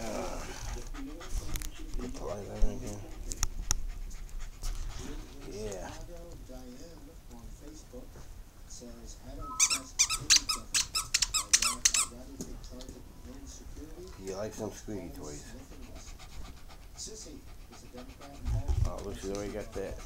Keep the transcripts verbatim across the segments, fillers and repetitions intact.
Uh, get the light on again. Yeah. You like some squeaky toys? Oh, looks like already got that.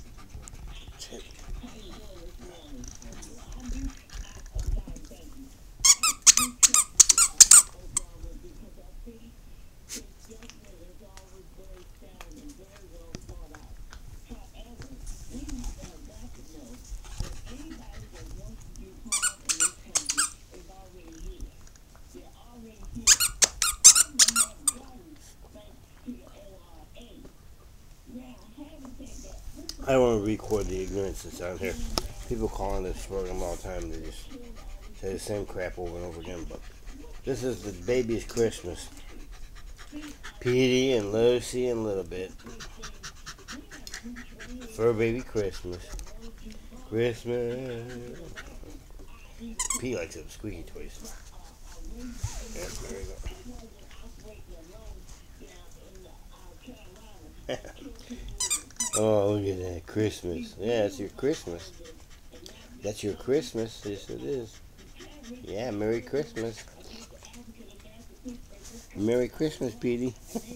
I don't want to record the ignorance that's on here. People calling this program all the time. They just say the same crap over and over again. But this is the baby's Christmas. Petey and Lucy and Little Bit. Fur baby Christmas. Christmas. Pete likes them squeaky toys. Yeah, there you go. Oh, look at that. Christmas. Yeah, it's your Christmas. That's your Christmas. Yes, it is. Yeah, Merry Christmas. Merry Christmas, Petey.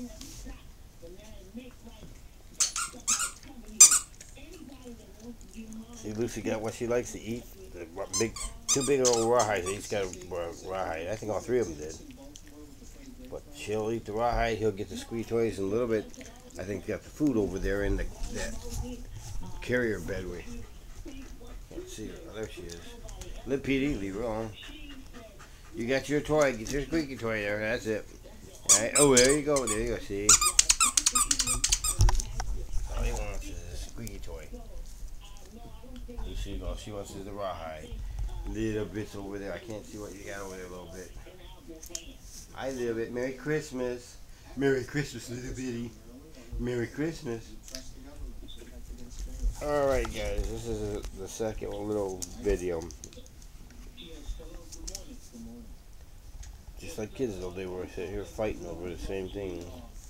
See, Lucy got what she likes to eat. The big, two big old rawhides. Each got a rawhide. I think all three of them did. But she'll eat the rawhide. He'll get the squeaky toys in a little bit. I think got the food over there in the that carrier bedway. Can't see her. Oh, there she is. Let Petey, leave her alone. You got your toy. Get your squeaky toy there. That's it. All right. Oh, there you go. There you go. See? All he wants is a squeaky toy. She goes. She wants is the rawhide. Little bits over there. I can't see what you got over there a little bit. Hi, little bit. Merry Christmas. Merry Christmas, little bitty. Merry Christmas. Alright guys, this is a, the second little video. Just like kids though, they were sitting here fighting over the same thing.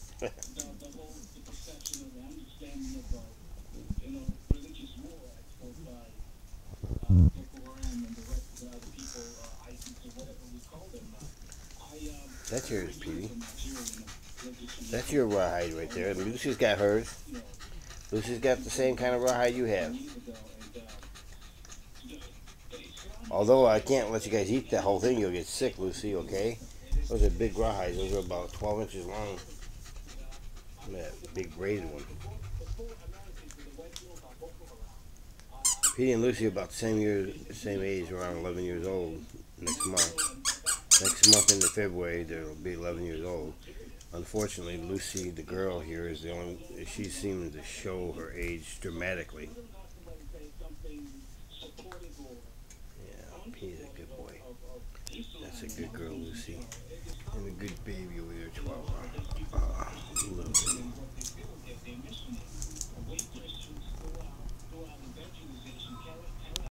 That's yours, Petey. That's your rawhide right there. Lucy's got hers. Lucy's got the same kind of rawhide you have. Although I can't let you guys eat that whole thing, you'll get sick, Lucy, okay? Those are big rawhides. Those are about twelve inches long. That big braided one. Petey and Lucy are about the same year, same age, around eleven years old next month. Next month into February, they'll be eleven years old. Unfortunately, Lucy, the girl here, is the only. She seems to show her age dramatically. Yeah, he's a good boy. That's a good girl, Lucy, and a good baby over there, twelve. Uh, little baby.